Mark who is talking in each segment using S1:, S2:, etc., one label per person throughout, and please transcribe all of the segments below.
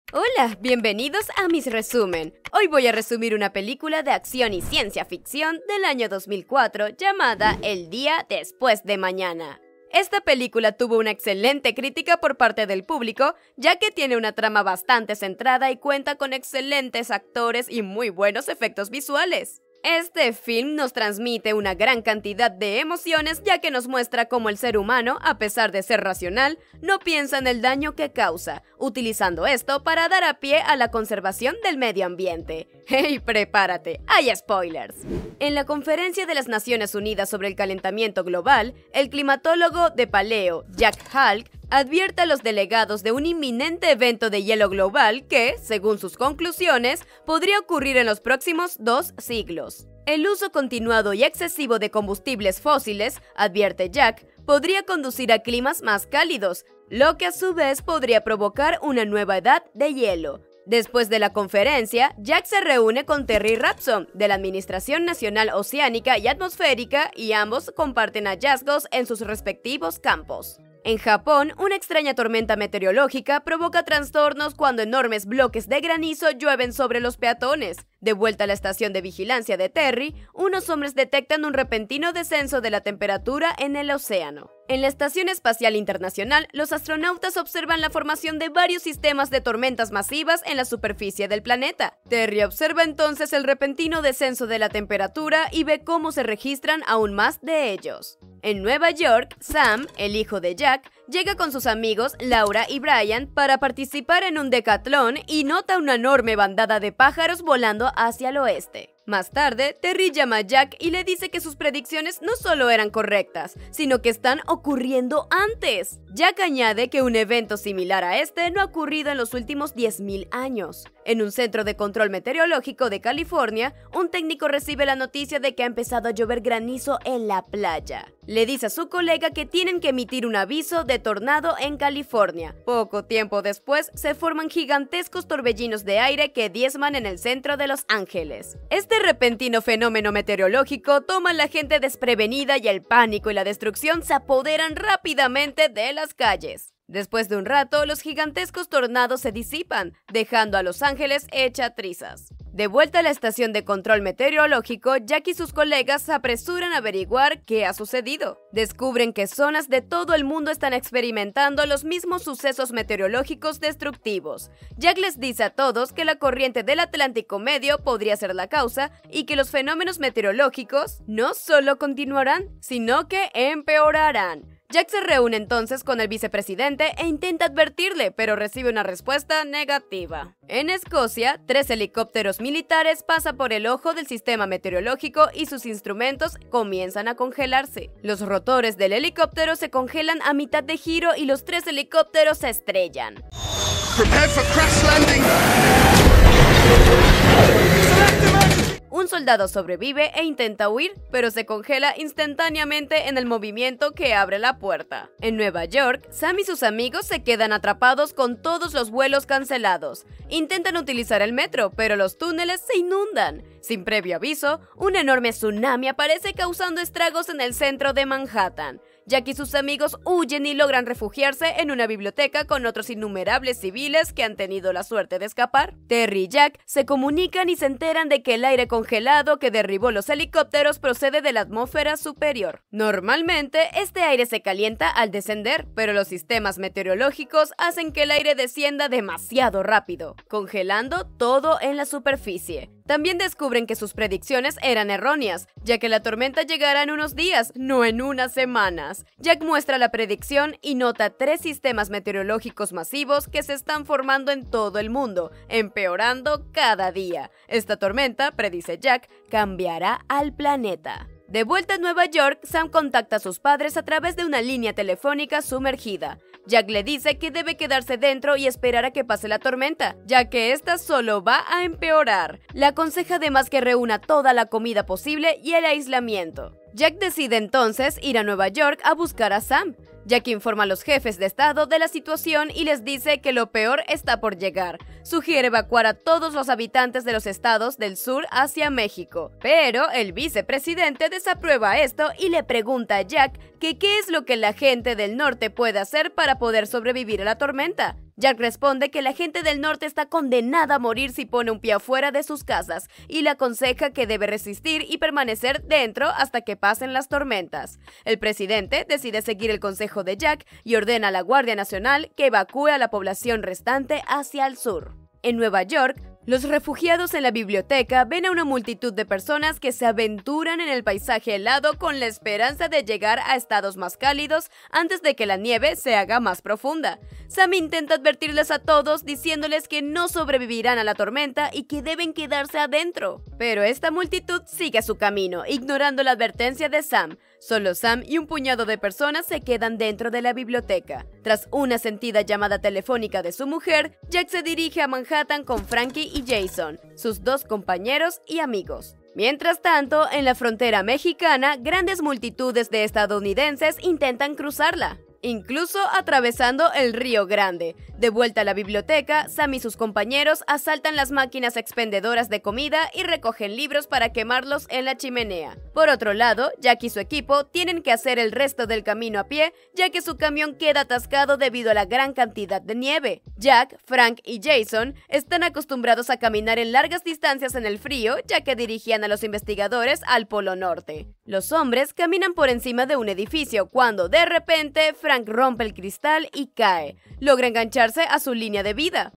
S1: Hola, bienvenidos a mis resumen. Hoy voy a resumir una película de acción y ciencia ficción del año 2004 llamada El día después de mañana. Esta película tuvo una excelente crítica por parte del público, ya que tiene una trama bastante centrada y cuenta con excelentes actores y muy buenos efectos visuales. Este film nos transmite una gran cantidad de emociones, ya que nos muestra cómo el ser humano, a pesar de ser racional, no piensa en el daño que causa, utilizando esto para dar a pie a la conservación del medio ambiente. ¡Hey, prepárate! ¡Hay spoilers! En la Conferencia de las Naciones Unidas sobre el Calentamiento Global, el climatólogo de Paleo, Jack Halk, advierte a los delegados de un inminente evento de hielo global que, según sus conclusiones, podría ocurrir en los próximos 2 siglos. El uso continuado y excesivo de combustibles fósiles, advierte Jack, podría conducir a climas más cálidos, lo que a su vez podría provocar una nueva edad de hielo. Después de la conferencia, Jack se reúne con Terry Rapson, de la Administración Nacional Oceánica y Atmosférica, y ambos comparten hallazgos en sus respectivos campos. En Japón, una extraña tormenta meteorológica provoca trastornos cuando enormes bloques de granizo llueven sobre los peatones. De vuelta a la estación de vigilancia de Terry, unos hombres detectan un repentino descenso de la temperatura en el océano. En la Estación Espacial Internacional, los astronautas observan la formación de varios sistemas de tormentas masivas en la superficie del planeta. Terry observa entonces el repentino descenso de la temperatura y ve cómo se registran aún más de ellos. En Nueva York, Sam, el hijo de Jack, llega con sus amigos Laura y Brian para participar en un decatlón y nota una enorme bandada de pájaros volando hacia el oeste. Más tarde, Terry llama a Jack y le dice que sus predicciones no solo eran correctas, sino que están ocurriendo antes. Jack añade que un evento similar a este no ha ocurrido en los últimos 10.000 años. En un centro de control meteorológico de California, un técnico recibe la noticia de que ha empezado a llover granizo en la playa. Le dice a su colega que tienen que emitir un aviso de tornado en California. Poco tiempo después, se forman gigantescos torbellinos de aire que diezman en el centro de Los Ángeles. Este repentino fenómeno meteorológico toma a la gente desprevenida y el pánico y la destrucción se apoderan rápidamente de las calles. Después de un rato, los gigantescos tornados se disipan, dejando a Los Ángeles hecha trizas. De vuelta a la estación de control meteorológico, Jack y sus colegas se apresuran a averiguar qué ha sucedido. Descubren que zonas de todo el mundo están experimentando los mismos sucesos meteorológicos destructivos. Jack les dice a todos que la corriente del Atlántico Medio podría ser la causa y que los fenómenos meteorológicos no solo continuarán, sino que empeorarán. Jack se reúne entonces con el vicepresidente e intenta advertirle, pero recibe una respuesta negativa. En Escocia, 3 helicópteros militares pasan por el ojo del sistema meteorológico y sus instrumentos comienzan a congelarse. Los rotores del helicóptero se congelan a mitad de giro y los 3 helicópteros se estrellan.
S2: Prepare for crash landing.
S1: Un soldado sobrevive e intenta huir, pero se congela instantáneamente en el movimiento que abre la puerta. En Nueva York, Sam y sus amigos se quedan atrapados con todos los vuelos cancelados. Intentan utilizar el metro, pero los túneles se inundan. Sin previo aviso, un enorme tsunami aparece causando estragos en el centro de Manhattan. Jack y sus amigos huyen y logran refugiarse en una biblioteca con otros innumerables civiles que han tenido la suerte de escapar. Terry y Jack se comunican y se enteran de que el aire congelado que derribó los helicópteros procede de la atmósfera superior. Normalmente, este aire se calienta al descender, pero los sistemas meteorológicos hacen que el aire descienda demasiado rápido, congelando todo en la superficie. También descubren que sus predicciones eran erróneas, ya que la tormenta llegará en unos días, no en unas semanas. Jack muestra la predicción y nota 3 sistemas meteorológicos masivos que se están formando en todo el mundo, empeorando cada día. Esta tormenta, predice Jack, cambiará al planeta. De vuelta a Nueva York, Sam contacta a sus padres a través de una línea telefónica sumergida. Jack le dice que debe quedarse dentro y esperar a que pase la tormenta, ya que esta solo va a empeorar. Le aconseja además que reúna toda la comida posible y el aislamiento. Jack decide entonces ir a Nueva York a buscar a Sam. Jack informa a los jefes de estado de la situación y les dice que lo peor está por llegar. Sugiere evacuar a todos los habitantes de los estados del sur hacia México. Pero el vicepresidente desaprueba esto y le pregunta a Jack que qué es lo que la gente del norte puede hacer para poder sobrevivir a la tormenta. Jack responde que la gente del norte está condenada a morir si pone un pie afuera de sus casas y le aconseja que debe resistir y permanecer dentro hasta que pasen las tormentas. El presidente decide seguir el consejo de Jack y ordena a la Guardia Nacional que evacúe a la población restante hacia el sur. En Nueva York, los refugiados en la biblioteca ven a una multitud de personas que se aventuran en el paisaje helado con la esperanza de llegar a estados más cálidos antes de que la nieve se haga más profunda. Sam intenta advertirles a todos diciéndoles que no sobrevivirán a la tormenta y que deben quedarse adentro. Pero esta multitud sigue su camino, ignorando la advertencia de Sam. Solo Sam y un puñado de personas se quedan dentro de la biblioteca. Tras una sentida llamada telefónica de su mujer, Jack se dirige a Manhattan con Frankie y Jason, sus dos compañeros y amigos. Mientras tanto, en la frontera mexicana, grandes multitudes de estadounidenses intentan cruzarla, incluso atravesando el Río Grande. De vuelta a la biblioteca, Sam y sus compañeros asaltan las máquinas expendedoras de comida y recogen libros para quemarlos en la chimenea. Por otro lado, Jack y su equipo tienen que hacer el resto del camino a pie, ya que su camión queda atascado debido a la gran cantidad de nieve. Jack, Frank y Jason están acostumbrados a caminar en largas distancias en el frío, ya que dirigían a los investigadores al Polo Norte. Los hombres caminan por encima de un edificio cuando, de repente, Frank rompe el cristal y cae. Logra engancharse a su línea de vida.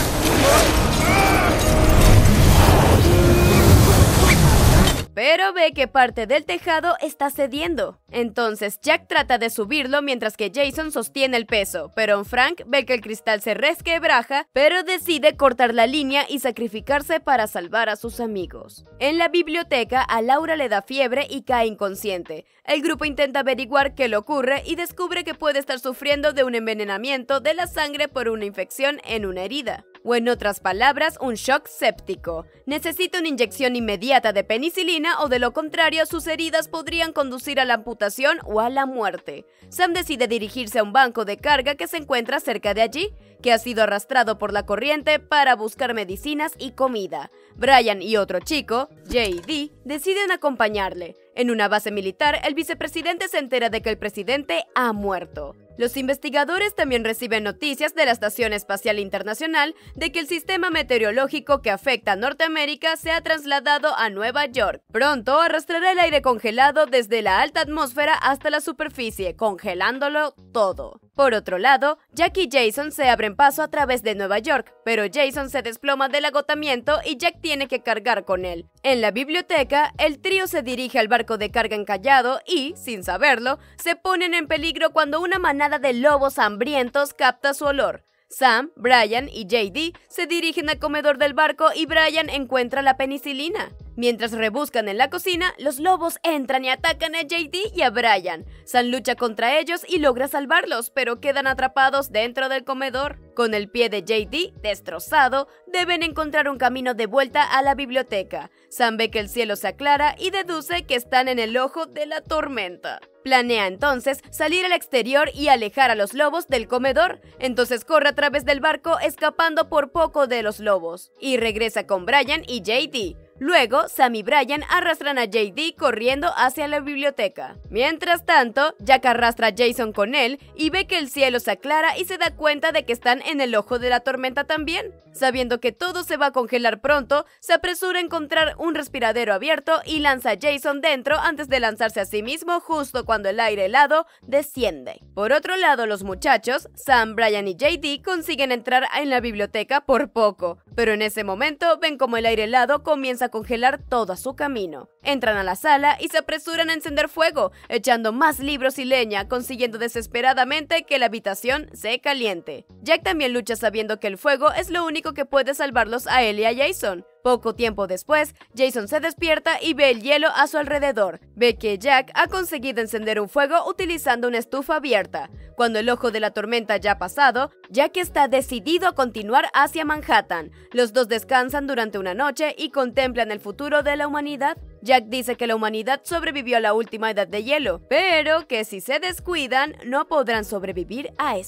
S1: Pero ve que parte del tejado está cediendo. Entonces Jack trata de subirlo mientras que Jason sostiene el peso, pero Frank ve que el cristal se resquebraja, pero decide cortar la línea y sacrificarse para salvar a sus amigos. En la biblioteca, a Laura le da fiebre y cae inconsciente. El grupo intenta averiguar qué le ocurre y descubre que puede estar sufriendo de un envenenamiento de la sangre por una infección en una herida. O en otras palabras, un shock séptico. Necesita una inyección inmediata de penicilina o de lo contrario sus heridas podrían conducir a la amputación o a la muerte. Sam decide dirigirse a un banco de carga que se encuentra cerca de allí, que ha sido arrastrado por la corriente para buscar medicinas y comida. Brian y otro chico, J.D., deciden acompañarle. En una base militar, el vicepresidente se entera de que el presidente ha muerto. Los investigadores también reciben noticias de la Estación Espacial Internacional de que el sistema meteorológico que afecta a Norteamérica se ha trasladado a Nueva York. Pronto arrastrará el aire congelado desde la alta atmósfera hasta la superficie, congelándolo todo. Por otro lado, Jack y Jason se abren paso a través de Nueva York, pero Jason se desploma del agotamiento y Jack tiene que cargar con él. En la biblioteca, el trío se dirige al barco de carga encallado y, sin saberlo, se ponen en peligro cuando una manada de lobos hambrientos capta su olor. Sam, Brian y J.D. se dirigen al comedor del barco y Brian encuentra la penicilina. Mientras rebuscan en la cocina, los lobos entran y atacan a J.D. y a Brian. Sam lucha contra ellos y logra salvarlos, pero quedan atrapados dentro del comedor. Con el pie de J.D. destrozado, deben encontrar un camino de vuelta a la biblioteca. Sam ve que el cielo se aclara y deduce que están en el ojo de la tormenta. Planea entonces salir al exterior y alejar a los lobos del comedor. Entonces corre a través del barco escapando por poco de los lobos. Y regresa con Brian y J.D. Luego, Sam y Brian arrastran a J.D. corriendo hacia la biblioteca. Mientras tanto, Jack arrastra a Jason con él y ve que el cielo se aclara y se da cuenta de que están en el ojo de la tormenta también. Sabiendo que todo se va a congelar pronto, se apresura a encontrar un respiradero abierto y lanza a Jason dentro antes de lanzarse a sí mismo justo cuando el aire helado desciende. Por otro lado, los muchachos, Sam, Brian y J.D. consiguen entrar en la biblioteca por poco, pero en ese momento ven como el aire helado comienza a congelar todo a su camino. Entran a la sala y se apresuran a encender fuego, echando más libros y leña, consiguiendo desesperadamente que la habitación se caliente. Jack también lucha sabiendo que el fuego es lo único que puede salvarlos a él y a Jason. Poco tiempo después, Jason se despierta y ve el hielo a su alrededor. Ve que Jack ha conseguido encender un fuego utilizando una estufa abierta. Cuando el ojo de la tormenta ya ha pasado, Jack está decidido a continuar hacia Manhattan. Los dos descansan durante una noche y contemplan el futuro de la humanidad. Jack dice que la humanidad sobrevivió a la última edad de hielo, pero que si se descuidan, no podrán sobrevivir a esta.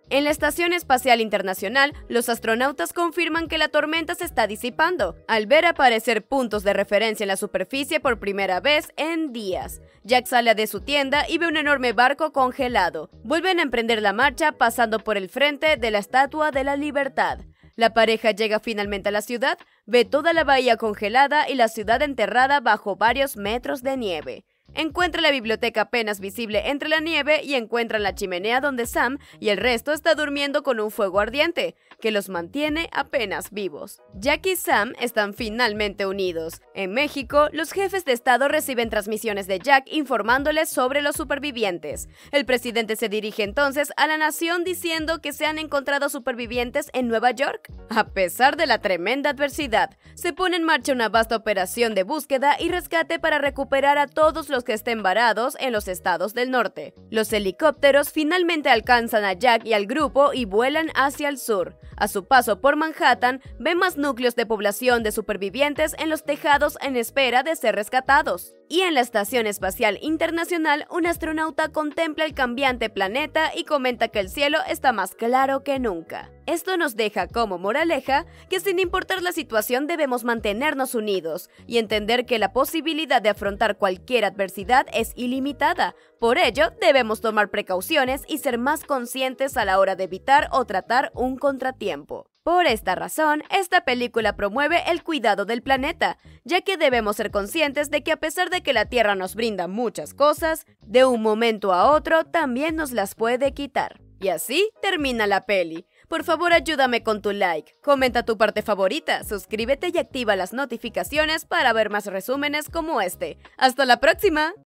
S1: En la Estación Espacial Internacional, los astronautas confirman que la tormenta se está disipando, al ver aparecer puntos de referencia en la superficie por primera vez en días. Jack sale de su tienda y ve un enorme barco congelado. Vuelven a emprender la marcha pasando por el frente de la Estatua de la Libertad. La pareja llega finalmente a la ciudad, ve toda la bahía congelada y la ciudad enterrada bajo varios metros de nieve. Encuentra la biblioteca apenas visible entre la nieve y encuentran la chimenea donde Sam y el resto está durmiendo con un fuego ardiente, que los mantiene apenas vivos. Jack y Sam están finalmente unidos. En México, los jefes de estado reciben transmisiones de Jack informándoles sobre los supervivientes. El presidente se dirige entonces a la nación diciendo que se han encontrado supervivientes en Nueva York. A pesar de la tremenda adversidad, se pone en marcha una vasta operación de búsqueda y rescate para recuperar a todos los que estén varados en los estados del norte. Los helicópteros finalmente alcanzan a Jack y al grupo y vuelan hacia el sur. A su paso por Manhattan, ven más núcleos de población de supervivientes en los tejados en espera de ser rescatados. Y en la Estación Espacial Internacional, un astronauta contempla el cambiante planeta y comenta que el cielo está más claro que nunca. Esto nos deja como moraleja que sin importar la situación debemos mantenernos unidos y entender que la posibilidad de afrontar cualquier adversidad es ilimitada. Por ello, debemos tomar precauciones y ser más conscientes a la hora de evitar o tratar un contratiempo. Por esta razón, esta película promueve el cuidado del planeta, ya que debemos ser conscientes de que a pesar de que la Tierra nos brinda muchas cosas, de un momento a otro también nos las puede quitar. Y así termina la peli. Por favor, ayúdame con tu like, comenta tu parte favorita, suscríbete y activa las notificaciones para ver más resúmenes como este. ¡Hasta la próxima!